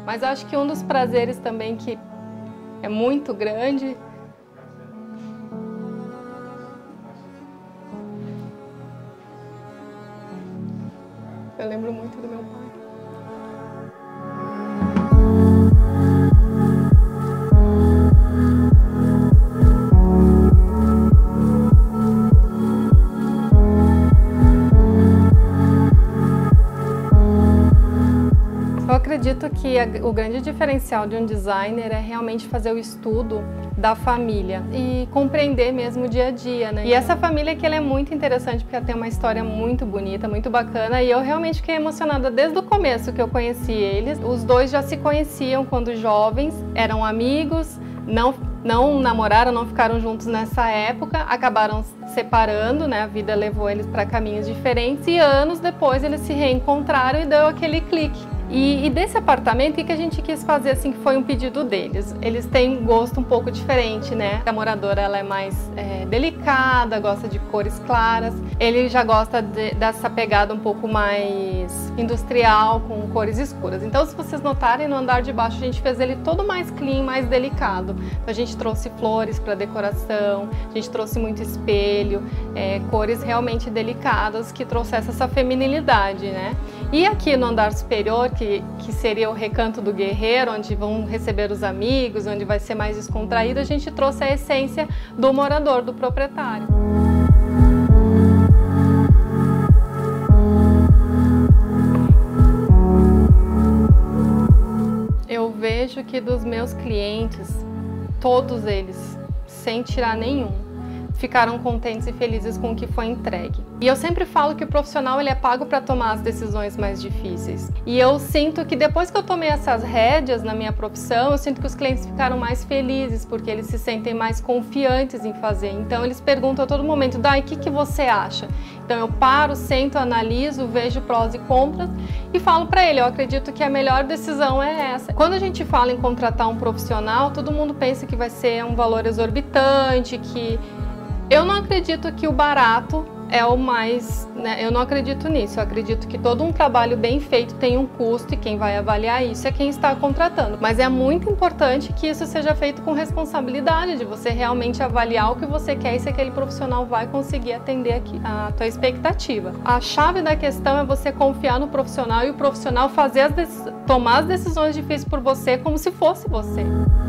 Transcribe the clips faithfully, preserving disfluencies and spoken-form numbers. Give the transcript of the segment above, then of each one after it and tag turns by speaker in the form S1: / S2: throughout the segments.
S1: Mas acho que um dos prazeres também que é muito grande eu lembro muito do meu pai. Eu acredito que a, o grande diferencial de um designer é realmente fazer o estudo da família e compreender mesmo o dia a dia, né? E essa família que ela é muito interessante porque ela tem uma história muito bonita, muito bacana, e eu realmente fiquei emocionada desde o começo que eu conheci eles. Os dois já se conheciam quando jovens, eram amigos, não, não namoraram, não ficaram juntos nessa época, acabaram separando, né? A vida levou eles para caminhos diferentes e anos depois eles se reencontraram e deu aquele clique. E, e desse apartamento, o que a gente quis fazer, assim, que foi um pedido deles. Eles têm gosto um pouco diferente, né? A moradora, ela é mais é, delicada, gosta de cores claras. Ele já gosta de, dessa pegada um pouco mais industrial, com cores escuras. Então, se vocês notarem, no andar de baixo, a gente fez ele todo mais clean, mais delicado. Então, a gente trouxe flores para decoração, a gente trouxe muito espelho, é, cores realmente delicadas que trouxessem essa feminilidade, né? E aqui no andar superior, que, que seria o recanto do guerreiro, onde vão receber os amigos, onde vai ser mais descontraído, a gente trouxe a essência do morador, do proprietário. Eu vejo que dos meus clientes, todos eles, sem tirar nenhum, ficaram contentes e felizes com o que foi entregue. E eu sempre falo que o profissional ele é pago para tomar as decisões mais difíceis. E eu sinto que depois que eu tomei essas rédeas na minha profissão, eu sinto que os clientes ficaram mais felizes, porque eles se sentem mais confiantes em fazer. Então eles perguntam a todo momento, Dai, o que, que você acha? Então eu paro, sento, analiso, vejo prós e contras e falo para ele, eu acredito que a melhor decisão é essa. Quando a gente fala em contratar um profissional, todo mundo pensa que vai ser um valor exorbitante, que eu não acredito que o barato é o mais, né? Eu não acredito nisso, eu acredito que todo um trabalho bem feito tem um custo e quem vai avaliar isso é quem está contratando. Mas é muito importante que isso seja feito com responsabilidade, de você realmente avaliar o que você quer e se aquele profissional vai conseguir atender aqui a tua expectativa. A chave da questão é você confiar no profissional e o profissional fazer as tomar as decisões difíceis por você como se fosse você.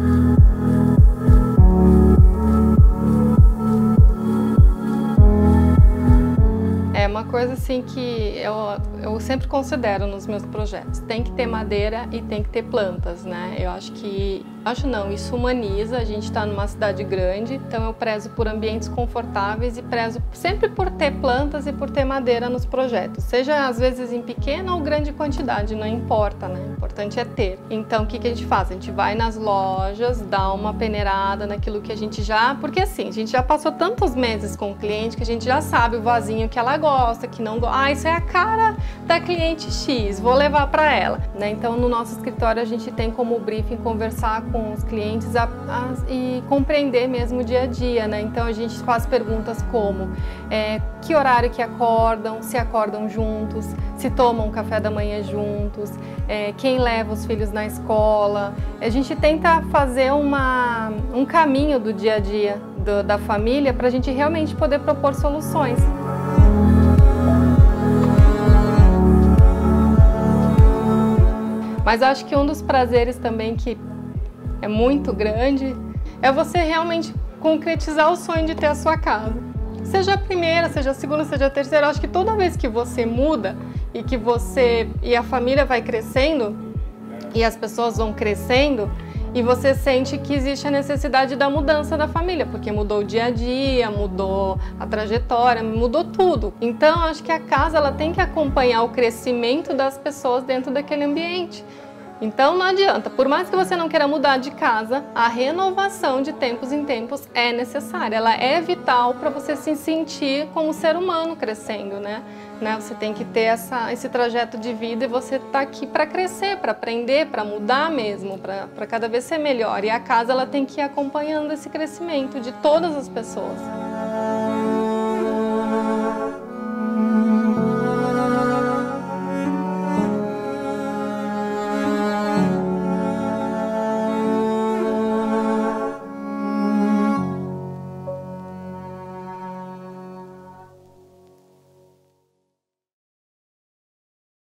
S1: É uma coisa assim que eu, eu sempre considero nos meus projetos. Tem que ter madeira e tem que ter plantas, né? Eu acho que... Acho não, isso humaniza, a gente está numa cidade grande, então eu prezo por ambientes confortáveis e prezo sempre por ter plantas e por ter madeira nos projetos. Seja às vezes em pequena ou grande quantidade, não importa, né? O importante é ter. Então o que, que a gente faz? A gente vai nas lojas, dá uma peneirada naquilo que a gente já... Porque assim, a gente já passou tantos meses com o cliente que a gente já sabe o vasinho que ela gosta, que não gosta. Ah, isso é a cara da cliente X, vou levar para ela, né? Então no nosso escritório a gente tem como briefing conversar com com os clientes a, a, e compreender mesmo o dia a dia, né? Então a gente faz perguntas como é, que horário que acordam, se acordam juntos, se tomam café da manhã juntos, é, quem leva os filhos na escola. A gente tenta fazer uma, um caminho do dia a dia do, da família para a gente realmente poder propor soluções. Mas eu acho que um dos prazeres também que é muito grande, é você realmente concretizar o sonho de ter a sua casa. Seja a primeira, seja a segunda, seja a terceira, eu acho que toda vez que você muda e que você e a família vai crescendo e as pessoas vão crescendo e você sente que existe a necessidade da mudança da família, porque mudou o dia a dia, mudou a trajetória, mudou tudo. Então, eu acho que a casa ela tem que acompanhar o crescimento das pessoas dentro daquele ambiente. Então não adianta, por mais que você não queira mudar de casa, a renovação de tempos em tempos é necessária, ela é vital para você se sentir como ser humano crescendo, né? né? Você tem que ter essa, esse trajeto de vida e você está aqui para crescer, para aprender, para mudar mesmo, para cada vez ser melhor. E a casa ela tem que ir acompanhando esse crescimento de todas as pessoas.